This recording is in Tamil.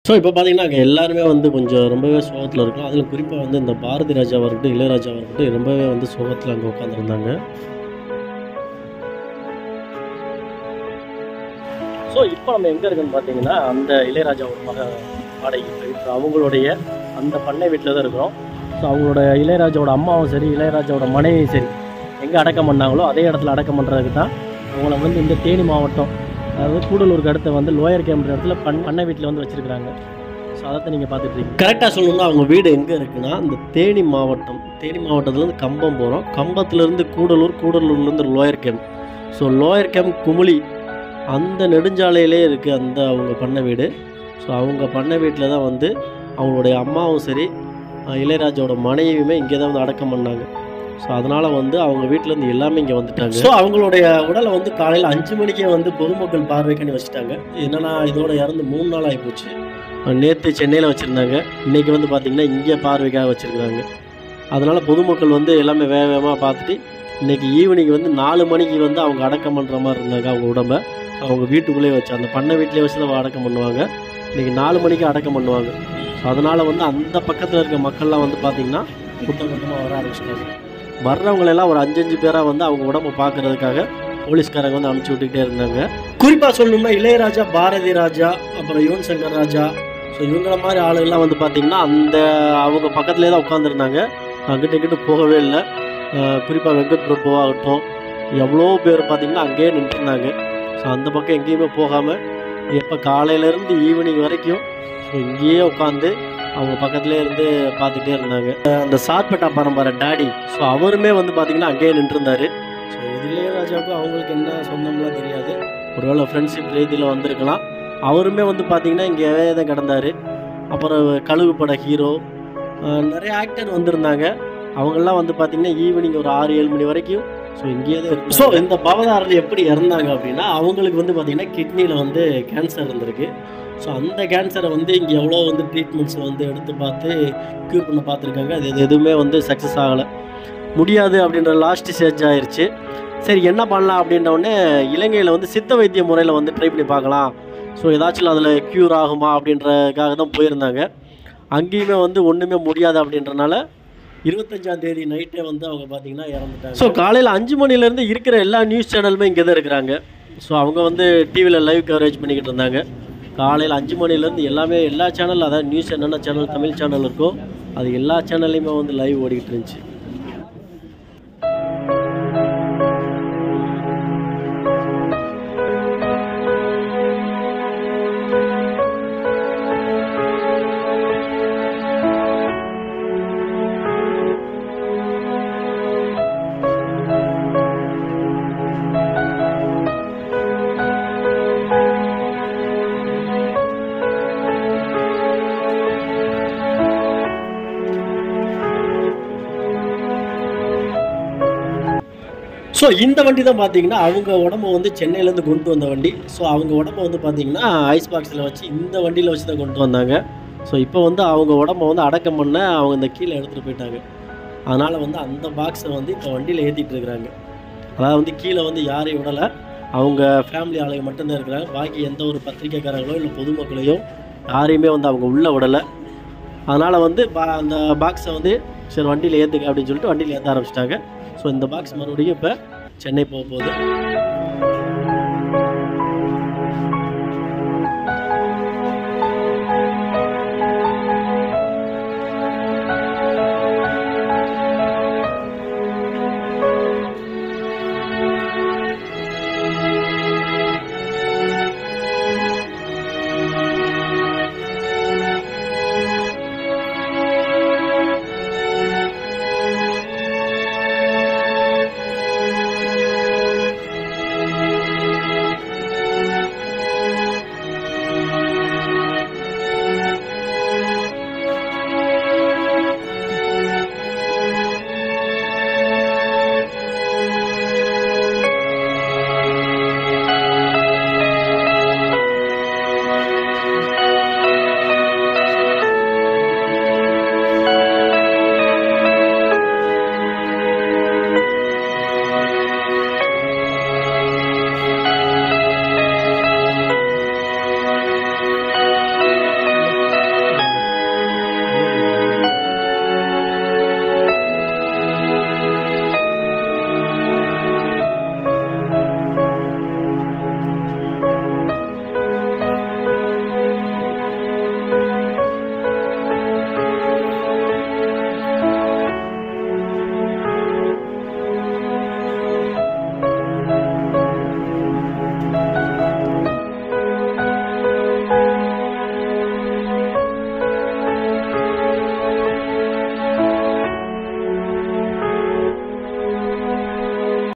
ஸோ இப்போ பார்த்தீங்கன்னா அங்கே எல்லாருமே வந்து கொஞ்சம் ரொம்பவே சோகத்தில் இருக்கும். அதில் குறிப்பாக வந்து இந்த பாரதி ராஜாவாக இருக்கட்டும், இளையராஜாவாக இருக்கட்டும் ரொம்பவே வந்து சோகத்தில் அங்கே உட்காந்துருந்தாங்க. ஸோ இப்போ நம்ம எங்கே இருக்குன்னு பார்த்தீங்கன்னா அந்த இளையராஜாவோட வாடகை இப்போ அவங்களுடைய அந்த பண்ணை வீட்டில் தான் இருக்கிறோம். ஸோ அவங்களோட இளையராஜாவோட அம்மாவும் சரி, இளையராஜாவோட மனைவியும் சரி எங்கே அடக்கம் பண்ணாங்களோ அதே இடத்துல அடக்கம் பண்ணுறதுக்கு தான் அவங்கள வந்து இந்த தேனி மாவட்டம், அதாவது கூடலூருக்கு அடுத்த வந்து லோயர் கேம்ப்ற இடத்துல பண்ணை வீட்டில் வந்து வச்சுருக்காங்க. ஸோ அதை நீங்கள் பார்த்துட்ருக்கீங்க. கரெக்டாக சொல்லணும்னா அவங்க வீடு எங்கே இருக்குன்னா இந்த தேனி மாவட்டத்துலேருந்து கம்பம் போகிறோம். கம்பத்துலேருந்து கூடலூர்லேருந்து lower camp. So lower camp Kumily அந்த நெடுஞ்சாலையிலே இருக்குது அந்த அவங்க பண்ணை வீடு. ஸோ அவங்க பண்ணை வீட்டில் தான் வந்து அவங்களுடைய அம்மாவும் சரி, இளையராஜாவோட மனைவியுமே இங்கே தான் வந்து அடக்கம் பண்ணாங்க. ஸோ அதனால் வந்து அவங்க வீட்டிலேருந்து எல்லாமே இங்கே வந்துட்டாங்க. ஸோ அவங்களுடைய உடலை வந்து காலையில் 5 மணிக்கே வந்து பொதுமக்கள் பார்வைக்காண்டி வச்சுட்டாங்க. என்னென்னா இதோட இறந்து 3 நாள் ஆகிப்போச்சு. நேற்று சென்னையில் வச்சுருந்தாங்க, இன்றைக்கி வந்து பார்த்திங்கன்னா இங்கே பார்வைக்காக வச்சுருக்குறாங்க. அதனால் பொதுமக்கள் வந்து எல்லாமே வேகமாக பார்த்துட்டு இன்றைக்கி ஈவினிங் வந்து 4 மணிக்கு வந்து அவங்க அடக்கம் பண்ணுற மாதிரி இருந்தாங்க. அவங்க உடம்பை அவங்க வீட்டுக்குள்ளேயே வச்சு அந்த பண்ணை வீட்டிலே வச்சு தான் அடக்கம் பண்ணுவாங்க. இன்றைக்கி 4 மணிக்கு அடக்கம் பண்ணுவாங்க. ஸோ அதனால் வந்து அந்த பக்கத்தில் இருக்க மக்கள்லாம் வந்து பார்த்திங்கன்னா கூட்டமாக வர ஆரம்பிச்சிட்டாங்க. வர்றவங்களெல்லாம் ஒரு 5 பேராக வந்து அவங்க உடம்பை பார்க்குறதுக்காக போலீஸ்காரங்க வந்து அனுப்பிச்சி விட்டுக்கிட்டே இருந்தாங்க. குறிப்பாக சொல்லணும்னா இளையராஜா, பாரதி ராஜா, அப்புறம் யுவன் சங்கர் ராஜா, ஸோ இவங்கள மாதிரி ஆளுகள்லாம் வந்து பார்த்திங்கன்னா அந்த அவங்க பக்கத்துலேயே தான் உட்காந்துருந்தாங்க. அங்கிட்ட போகவே இல்லை. குறிப்பாக வெங்கட் பிரபு ஆகட்டும், எவ்வளோ பேர் பார்த்திங்கன்னா அங்கேயே நின்றுருந்தாங்க. ஸோ அந்த பக்கம் எங்கேயுமே போகாமல் எப்போ காலையிலேருந்து ஈவினிங் வரைக்கும் ஸோ இங்கேயே உட்காந்து அவங்க பக்கத்துலேயே இருந்து பார்த்துட்டே இருந்தாங்க. அந்த சார்பேட்டா பரம்பரை டாடி, ஸோ அவருமே வந்து பார்த்திங்கன்னா அங்கேயே நின்றுருந்தார். ஸோ இளையராஜாவுக்கும் அவங்களுக்கு என்ன சொந்தம்லாம் தெரியாது, ஒருவேளை ஃப்ரெண்ட்ஷிப் ரீதியில் வந்திருக்கலாம். அவருமே வந்து பார்த்திங்கன்னா இங்கேயே தான் கிடந்தார். அப்புறம் கழுகு பட ஹீரோ, நிறைய ஆக்டர் வந்திருந்தாங்க. அவங்கெல்லாம் வந்து பார்த்திங்கன்னா ஈவினிங் ஒரு 6-7 மணி வரைக்கும் ஸோ இங்கேயே தான் இருக்கு. ஸோ இந்த பவதாரர்கள் எப்படி இறந்தாங்க அப்படின்னா அவங்களுக்கு வந்து பார்த்திங்கன்னா கிட்னியில் வந்து கேன்சர் இருந்திருக்கு. ஸோ அந்த கேன்சரை வந்து இங்கே எவ்வளோ வந்து ட்ரீட்மெண்ட்ஸ் வந்து எடுத்து பார்த்து க்யூர் பண்ண பார்த்துருக்காங்க. அது எதுவுமே வந்து சக்ஸஸ் ஆகலை, முடியாது அப்படின்ற லாஸ்ட் ஸ்டேஜ் ஆயிடுச்சு. சரி என்ன பண்ணலாம் அப்படின்றவுடனே இலங்கையில் வந்து சித்த வைத்திய முறையில் வந்து ட்ரை பண்ணி பார்க்கலாம், ஸோ ஏதாச்சும் அதில் க்யூர் ஆகுமா அப்படின்றதுக்காக தான் போயிருந்தாங்க. அங்கேயுமே வந்து ஒன்றுமே முடியாது அப்படின்றனால 25ஆம் தேதி நைட்டே வந்து அவங்க பார்த்திங்கன்னா இறந்துட்டாங்க. ஸோ காலையில் 5 மணிலேருந்து இருக்கிற எல்லா நியூஸ் சேனலுமே இங்கே தான் இருக்கிறாங்க. ஸோ அவங்க வந்து டிவியில் லைவ் கவரேஜ் பண்ணிக்கிட்டு இருந்தாங்க. காலையில் 5 மணிலேருந்து எல்லா சேனல், அதாவது நியூஸ் என்னென்ன சேனல் தமிழ் சேனல் இருக்கோ அது எல்லா சேனல்லையுமே வந்து லைவ் ஓடிக்கிட்டு இருந்துச்சு. ஸோ இந்த வண்டி தான் பார்த்தீங்கன்னா அவங்க உடம்பை வந்து சென்னையிலேருந்து கொண்டு வந்த வண்டி. ஸோ அவங்க உடம்பை வந்து பார்த்திங்கன்னா ஐஸ் பாக்ஸில் வச்சு இந்த வண்டியில் வச்சு தான் கொண்டு வந்தாங்க. ஸோ இப்போ வந்து அவங்க உடம்பை வந்து அடக்கம் பண்ண அவங்க இந்த கீழே எடுத்துகிட்டு போயிட்டாங்க. அதனால் வந்து அந்த பாக்ஸை வந்து இப்போ வண்டியில் ஏற்றிட்டு இருக்கிறாங்க. அதாவது வந்து கீழே வந்து யாரையும் விடலை, அவங்க ஃபேமிலி ஆளுங்க மட்டும்தான் இருக்கிறாங்க. பாக்கி எந்த ஒரு பத்திரிக்கைக்காரங்களோ இல்லை பொதுமக்களையோ யாரையுமே வந்து அவங்க உள்ளே விடலை. அதனால் வந்து அந்த பாக்ஸை வந்து சரி வண்டியில் ஏற்றுக்க அப்படின்னு சொல்லிட்டு வண்டியில் ஏற்ற ஆரம்பிச்சிட்டாங்க. ஸோ இந்த பாக்ஸ் மறுபடியும் இப்போ சென்னை போக போகுது.